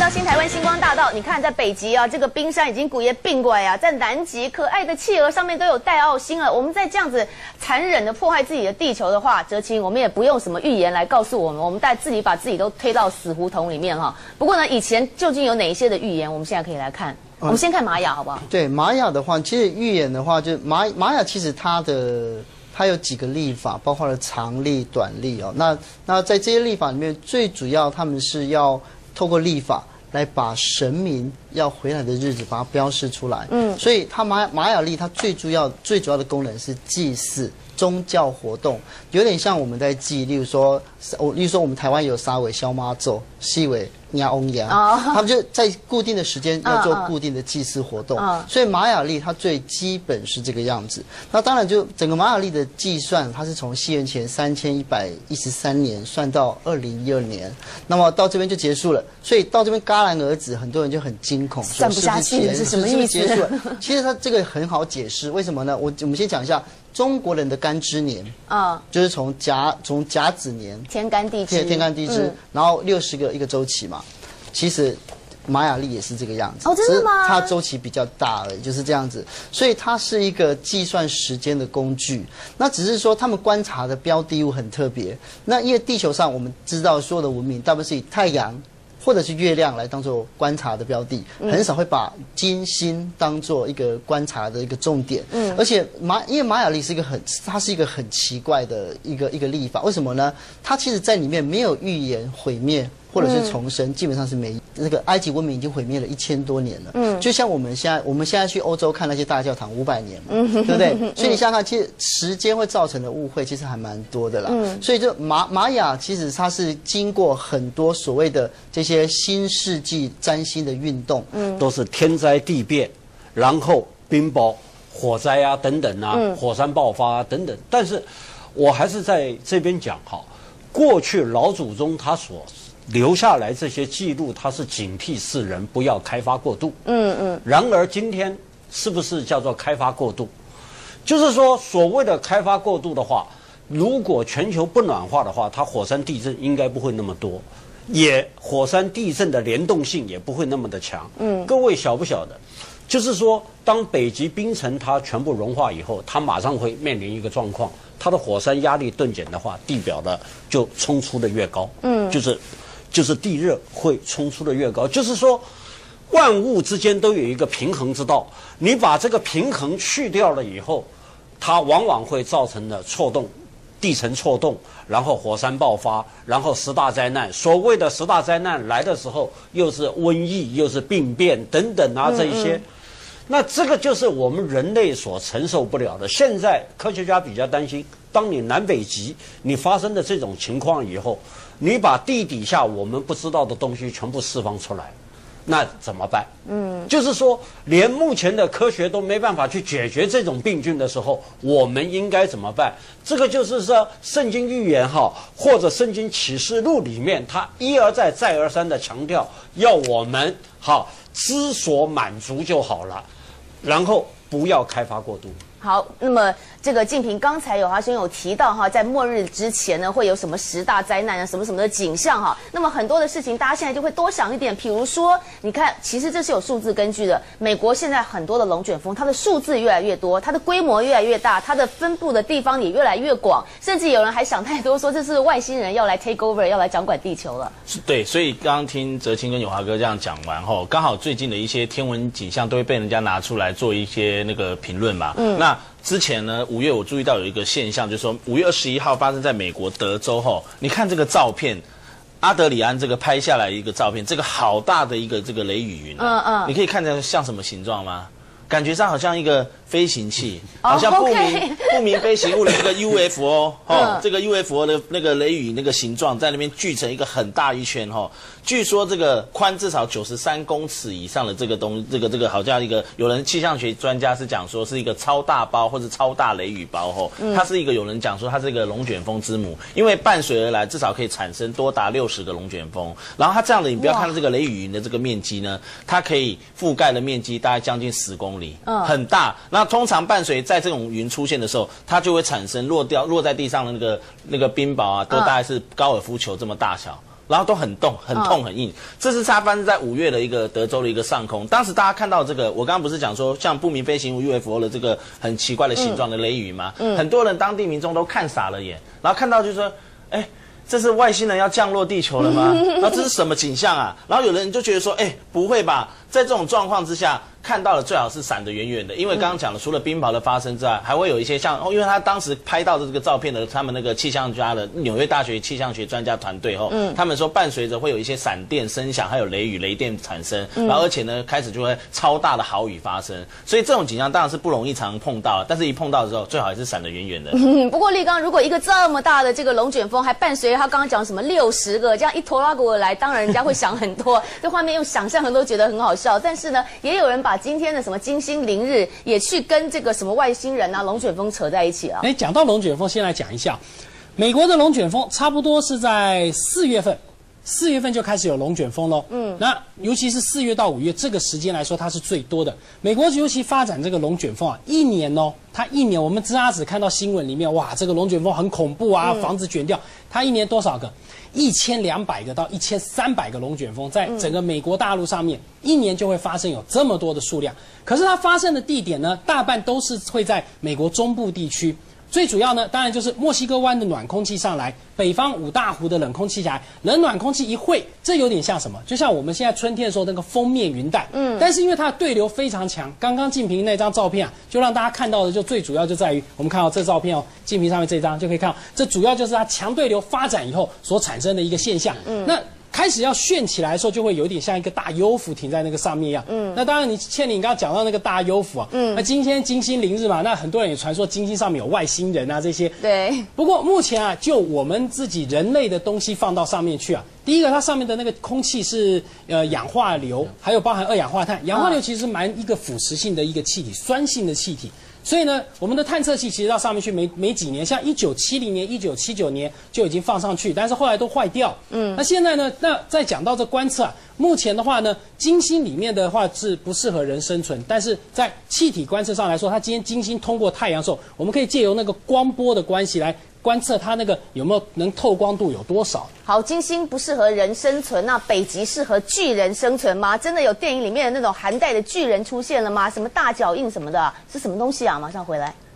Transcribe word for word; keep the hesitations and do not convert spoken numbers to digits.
到新台湾星光大道，你看在北极啊，这个冰山已经古也并拐啊，在南极可爱的企鹅上面都有带奥星了。我们再这样子残忍的破坏自己的地球的话，哲青，我们也不用什么预言来告诉我们，我们带自己把自己都推到死胡同里面哈。不过呢，以前究竟有哪一些的预言，我们现在可以来看。我们先看玛雅好不好？ 对，玛雅的话，其实预言的话，就玛玛雅其实它的。它有几个历法，包括了长历、短历哦。那那在这些历法里面，最主要他们是要透过历法来把神明要回来的日子把它标示出来。嗯，所以它玛玛雅历它最主要最主要的功能是祭祀。宗教活动有点像我们在祭，例如说，我例如说我们台湾有沙尾消妈咒、西尾nha翁牙，他们就在固定的时间要做固定的祭祀活动。Uh, uh. 所以玛雅历它最基本是这个样子。那当然就整个玛雅历的计算，它是从西元前三千一百一十三年算到二零一二年，那么到这边就结束了。所以到这边戛然而止，很多人就很惊恐， 算不下去是什么意思？ 结束了。其实它这个很好解释，为什么呢？我我们先讲一下。中国人的干支年啊， uh, 就是从甲从甲子年天干地支， 天干地支，嗯、然后六十个一个周期嘛。其实玛雅历也是这个样子， 哦，真的吗？ 它周期比较大而已，就是这样子。所以它是一个计算时间的工具。那只是说他们观察的标的物很特别。那因为地球上我们知道所有的文明大部分是以太阳。或者是月亮来当做观察的标的，很少会把金星当做一个观察的一个重点。嗯，而且玛，因为玛雅历是一个很，它是一个很奇怪的一个一个历法。为什么呢？它其实在里面没有预言毁灭或者是重生，嗯、基本上是没。那个埃及文明已经毁灭了一千多年了。嗯，就像我们现在，我们现在去欧洲看那些大教堂，五百年嘛，嗯、对不对？所以你想想看，其实时间会造成的误会，其实还蛮多的啦。嗯，所以就玛玛雅其实它是经过很多所谓的这些新世纪占星的运动，嗯， 都是天灾地变，然后冰雹、火灾啊等等啊，嗯、火山爆发啊等等。但是我还是在这边讲哈，过去老祖宗他所留下来这些记录，它是警惕世人不要开发过度。嗯嗯。然而今天是不是叫做开发过度？就是说，所谓的开发过度的话，如果全球不暖化的话，它火山地震应该不会那么多，也火山地震的联动性也不会那么的强。嗯。各位晓不晓得？就是说，当北极冰层它全部融化以后，它马上会面临一个状况，它的火山压力顿减的话，地表的就冲出的越高。嗯。就是。就是地热会冲出的越高，就是说，万物之间都有一个平衡之道。你把这个平衡去掉了以后，它往往会造成的错动，地层错动，然后火山爆发，然后十大灾难。所谓的十大灾难来的时候，又是瘟疫，又是病变等等啊这一些。嗯嗯那这个就是我们人类所承受不了的。现在科学家比较担心，当你南北极你发生的这种情况以后，你把地底下我们不知道的东西全部释放出来，那怎么办？嗯，就是说，连目前的科学都没办法去解决这种病菌的时候，我们应该怎么办？这个就是说，圣经预言哈，或者圣经启示录里面，它一而再、再而三的强调，要我们好知所满足就好了。然后不要开发过度。 好，那么这个敬平刚才有华生有提到哈，在末日之前呢，会有什么十大灾难啊，什么什么的景象哈。那么很多的事情，大家现在就会多想一点。比如说，你看，其实这是有数字根据的。美国现在很多的龙卷风，它的数字越来越多，它的规模越来越大，它的分布的地方也越来越广，甚至有人还想太多，说这是外星人要来 take over， 要来掌管地球了。 对，所以刚刚听哲青跟友华哥这样讲完后，刚好最近的一些天文景象都会被人家拿出来做一些那个评论嘛。嗯，那。之前呢，五月我注意到有一个现象，就是说五月二十一号发生在美国德州后，你看这个照片，阿德里安这个拍下来一个照片，这个好大的一个这个雷雨云、啊，嗯嗯，你可以看着像什么形状吗？感觉上好像一个飞行器，好像不明、oh, okay. 不明飞行物的这个 U F O 哦，嗯、这个 U F O 的那个雷雨那个形状在那边聚成一个很大一圈哈、哦。据说这个宽至少九十三公尺以上的这个东，这个这个好像一个有人气象学专家是讲说是一个超大包或者超大雷雨包哈、哦，嗯、它是一个有人讲说它是一个龙卷风之母，因为伴随而来至少可以产生多达六十个龙卷风。然后它这样的，你不要看到这个雷雨云的这个面积呢，它可以覆盖的面积大概将近十公里，嗯，很大。那通常伴随在这种云出现的时候，它就会产生落掉落在地上的那个那个冰雹啊，都大概是高尔夫球这么大小。 然后都很冻、很痛、很硬。这是它发生在五月的一个德州的一个上空。当时大家看到这个，我刚刚不是讲说像不明飞行物 U F O 的这个很奇怪的形状的雷雨吗？嗯，很多人当地民众都看傻了眼，然后看到就说，哎。这是外星人要降落地球了吗？然后这是什么景象啊？然后有人就觉得说，哎，不会吧？在这种状况之下，看到的最好是闪得远远的，因为刚刚讲了，除了冰雹的发生之外，还会有一些像，哦，因为他当时拍到的这个照片的，他们那个气象家的纽约大学气象学专家团队哦，嗯，他们说伴随着会有一些闪电声响，还有雷雨、雷电产生，然后而且呢，开始就会超大的豪雨发生，所以这种景象当然是不容易常碰到，但是一碰到的时候，最好还是闪得远远的。 嗯，不过立刚，如果一个这么大的这个龙卷风，还伴随着他刚刚讲什么六十个这样一拖拉过来，当然人家会想很多，这画面用想象很多觉得很好笑，但是呢，也有人把今天的什么金星凌日也去跟这个什么外星人啊、龙卷风扯在一起了。 哎，讲到龙卷风，先来讲一下，美国的龙卷风差不多是在四月份，四月份就开始有龙卷风喽。嗯，那尤其是四月到五月这个时间来说，它是最多的。美国尤其发展这个龙卷风啊，一年哦，它一年我们只只看到新闻里面，哇，这个龙卷风很恐怖啊，房子卷掉。它一年多少个？一千两百个到一千三百个龙卷风，在整个美国大陆上面，一年就会发生有这么多的数量。可是它发生的地点呢，大半都是会在美国中部地区。最主要呢，当然就是墨西哥湾的暖空气上来，北方五大湖的冷空气来，冷暖空气一汇，这有点像什么？就像我们现在春天的时候那个封面云带，嗯，但是因为它的对流非常强，刚刚静平那张照片啊，就让大家看到的就最主要就在于，我们看到这照片哦，静平上面这张就可以看到，这主要就是它强对流发展以后所产生的一个现象，嗯，那。开始要旋起来的时候，就会有点像一个大幽浮停在那个上面一样。嗯，那当然，你倩玲刚刚讲到那个大幽浮啊，嗯，那今天金星凌日嘛，那很多人也传说金星上面有外星人啊这些。 对。 不过目前啊，就我们自己人类的东西放到上面去啊，第一个它上面的那个空气是呃氧化硫，还有包含二氧化碳。氧化硫其实蛮一个腐蚀性的一个气体，酸性的气体。所以呢，我们的探测器其实到上面去没没几年，像一九七零年、一九七九年就已经放上去，但是后来都坏掉。嗯，那现在呢，那再讲到这观测啊，目前的话呢，金星里面的话是不适合人生存，但是在气体观测上来说，它今天金星通过太阳的时候，我们可以借由那个光波的关系来观测它那个有没有能透光度有多少。 好，金星不适合人生存，那北极适合巨人生存吗？真的有电影里面的那种寒带的巨人出现了吗？什么大脚印什么的，是什么东西啊？马上回来。